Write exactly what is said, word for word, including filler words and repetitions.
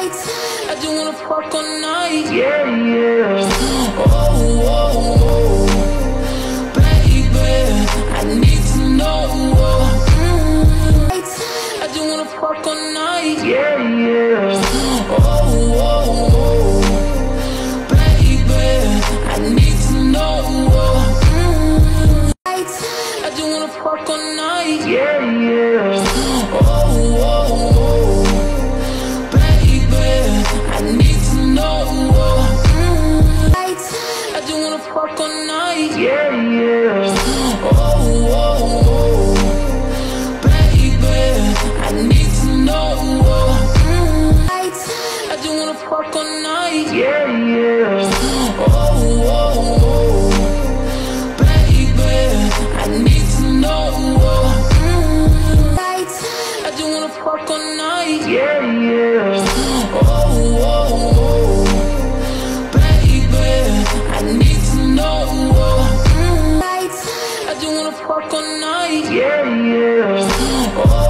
I just wanna fuck all night. Yeah, yeah. Oh, oh, oh, baby, I need to know. Mm. I just wanna fuck all night. Yeah, yeah. Oh, oh, oh, baby, I need to know. Mm. I just wanna fuck all night. Yeah, yeah. Oh, oh, oh, baby, I need to know. Mm. I just wanna fuck all night. Yeah, yeah. Oh, oh, oh, baby, I need to know. Mm. I just wanna fuck all night. Yeah, yeah. Oh, oh, oh, baby, I need to know. Mm. I just wanna fuck all night. Yeah, yeah. Oh, oh, oh, baby, I need to know. Mm. I just wanna fuck all night. Yeah, yeah. Oh,